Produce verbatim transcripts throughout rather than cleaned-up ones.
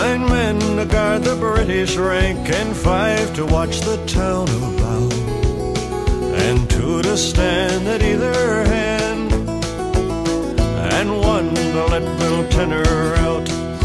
Nine men to guard the British rank, and five to watch the town about, and two to stand at either hand, and one to let Bill Tenner out.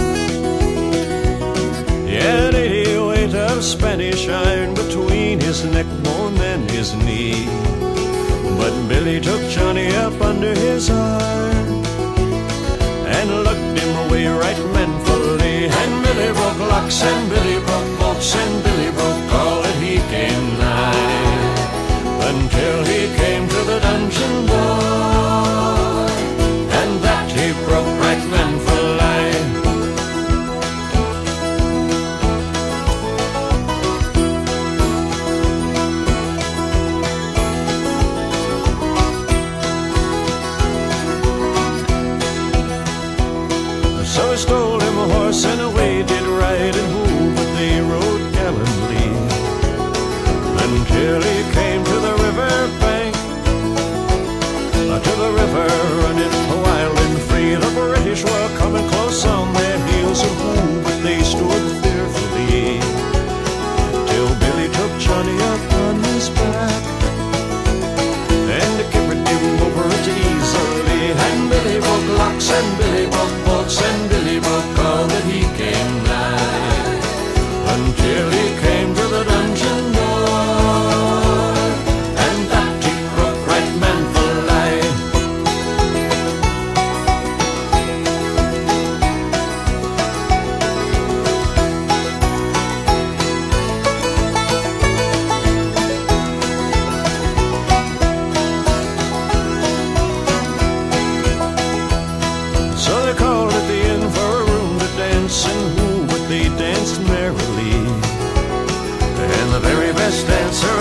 Yet eighty weight of Spanish iron between his neck bone and his knee, but Billy took Johnny up under his arm and looked him away right manfully. And Billy broke locks, and Billy broke bolts, and Billy broke all that he came nigh, until he came to the dungeon door, and that he broke right manfully. So he stole him a horse, and away did ride, and who but they rode gallantly, until he came to the river bank, to the river running wild and free. The British were coming close on their heels, and who but they stood fearfully, till Billy took Johnny up on his back, and carried him over it easily. And Billy broke locks, and Billy broke bolts, and Billy broke all that he came nigh, until he came to the dungeon door, and that he broke right manfully. So they called at the inn for a room to dance, and who but they danced merrily, and the very best dancer